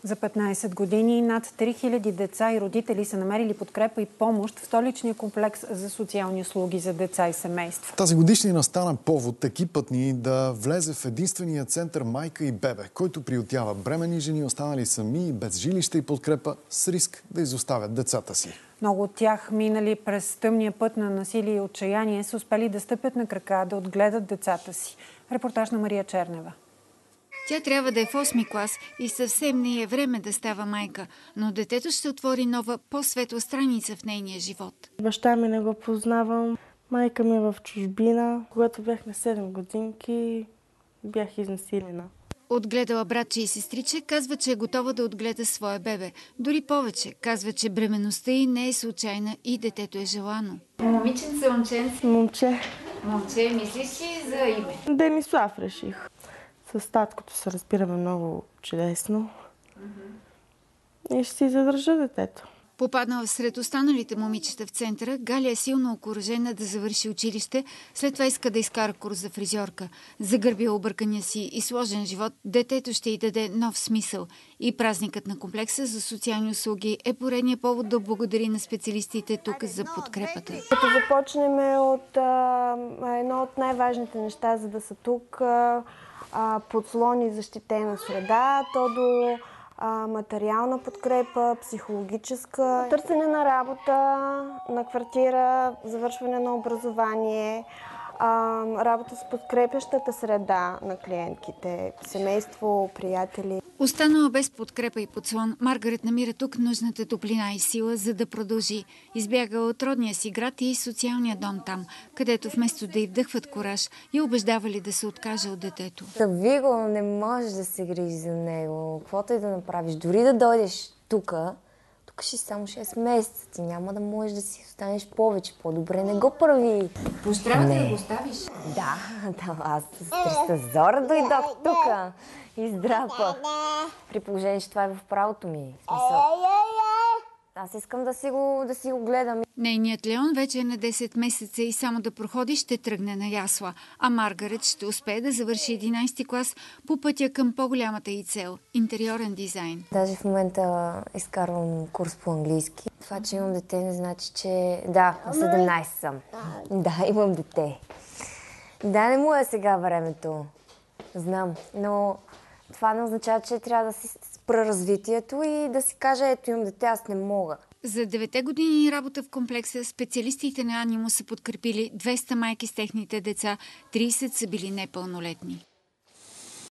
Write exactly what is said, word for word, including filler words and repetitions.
За петнайсет години над три хиляди деца и родители са намерили подкрепа и помощ в столичния комплекс за социални услуги за деца и семейства. Тази годишнина стана повод екипът ни да влезе в единствения център майка и бебе, който приютява бременни жени, останали сами, без жилище и подкрепа, с риск да изоставят децата си. Много от тях, минали през тъмния път на насилие и отчаяние, са успели да стъпят на крака, да отгледат децата си. Репортаж на Мария Чернева. Тя трябва да е в осми клас и съвсем не е време да става майка, но детето ще отвори нова, по-светла страница в нейния живот. Баща ми не го познавам. Майка ми е в чужбина. Когато бях на седем годинки, бях изнасилена. Отгледала братче и сестриче, казва, че е готова да отгледа своя бебе. Дори повече, казва, че бременността й не е случайна и детето е желано. Момиченце, момченце? Момче. Момче, мислиш ли за име? Денислав реших. С таткото се разбираме много чудесно. Mm-hmm. И ще си задържа детето. Попаднала сред останалите момичета в центъра, Галя е силно окуражена да завърши училище, след това иска да изкара курс за фризьорка. Загърбила объркания си и сложен живот, детето ще й даде нов смисъл. И празникът на комплекса за социални услуги е поредния повод да благодари на специалистите тук за подкрепата. Като започнем от а, едно от най-важните неща, за да са тук, а, а, подслон и защитена среда, то до а, материална подкрепа, психологическа, търсене на работа, на квартира, завършване на образование, а, работа с подкрепящата среда на клиентките, семейство, приятели. Останала без подкрепа и подслон, Маргарет намира тук нужната топлина и сила, за да продължи. Избягала от родния си град и социалния дом там, където вместо да й вдъхват кураж, я убеждавали да се откаже от детето. Тави го, не можеш да се грижи за него, каквото и да направиш. Дори да дойдеш тук, тук ще си само шест месеца, ти няма да можеш да си останеш повече. По-добре не го прави. Поздравя да го оставиш? Да, да, аз с триста зора дойдох тук и здрапа. При положение, че това е в правото ми. Смисъл. Аз искам да си го, да си го гледам. Нейният Леон вече е на десет месеца и само да проходи ще тръгне на ясла, а Маргарет ще успее да завърши единайсети клас по пътя към по-голямата й цел – интериорен дизайн. Даже в момента изкарвам курс по английски. Това, че имам дете, не значи, че... Да, на седемнайсет съм. Да, имам дете. Да, не му е сега времето. Знам, но това не означава, че трябва да си спра развитието и да си кажа, ето имам дете, аз не мога. За девете години работа в комплекса специалистите на Анимус са подкрепили двеста майки с техните деца, трийсет са били непълнолетни.